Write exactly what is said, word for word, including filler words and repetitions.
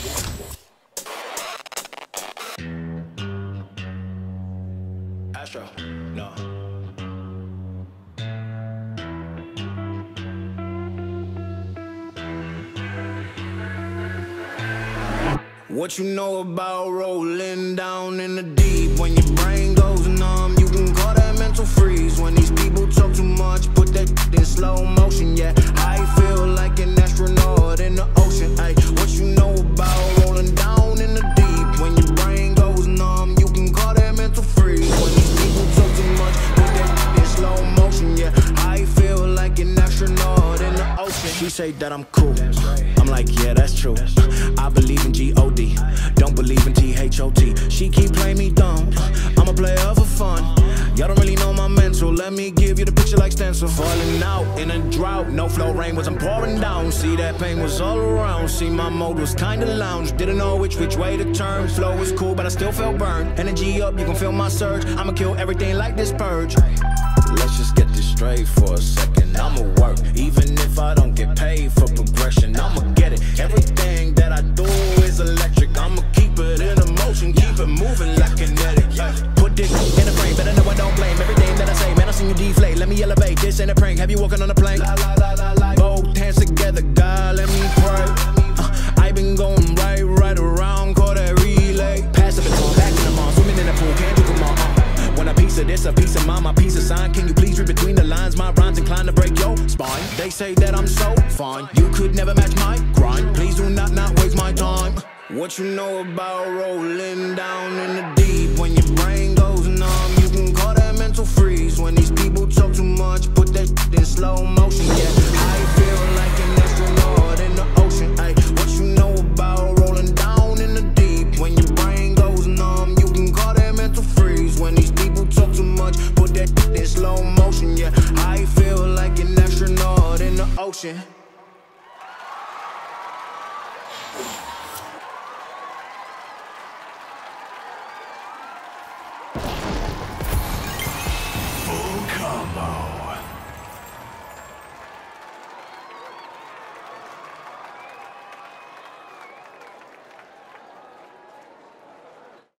Astro, no. What you know about rolling down in the deep? When your brain goes numb, you can call that mental freeze. When these people talk too much, put that in slow motion. Yeah, I feel like an astronaut in the ocean. Ay, what you know about rolling down in the deep? When your brain goes numb, you can call that mental freeze. When these people talk too much, put that in slow motion. Yeah, I feel like an astronaut in the ocean. She say that I'm cool. I'm like, yeah, that's true. I believe in G O D, don't believe in T H O T. She keep playing me dumb, I'm a player for fun. Y'all don't really know my mental, let me give you the picture like stencil. Falling out in a drought, no flow, rain wasn't pouring down. See, that pain was all around, see, my mode was kinda lounge. Didn't know which which way to turn, flow was cool but I still felt burned. Energy up, you can feel my surge, I'ma kill everything like this purge. Let's just get this straight for a second, I'ma work, even if I don't get paid for progression. I'ma get it, everything that I do is electric. I'ma keep it in a motion, keep it moving like kinetic. Put this in a frame, better know I don't blame everything that I say. Man, I seen you deflate, let me elevate, this ain't a prank. Have you walking on a plane? Both hands together, God, let me pray. uh, I been going right, right around, call that relay. Pass the baton, back in the mall, swimming in the pool, can't you come on? uh. When a piece of this, a piece of mine, my piece of sign. Can you please read between the lines? My rhymes inclined to break your spine. They say that I'm so fine, you could never match my grind. Please do not not waste my time. What you know about rolling down in the deep? When your brain goes numb, you can call that mental freeze. When these people talk too much, put that in slow motion. Yeah, I feel like an astronaut in the ocean. Ay, what you know about rolling down in the deep? When your brain goes numb, you can call that mental freeze. When these people talk too much, put that in slow motion. Yeah, I feel like an astronaut in the ocean. Full combo.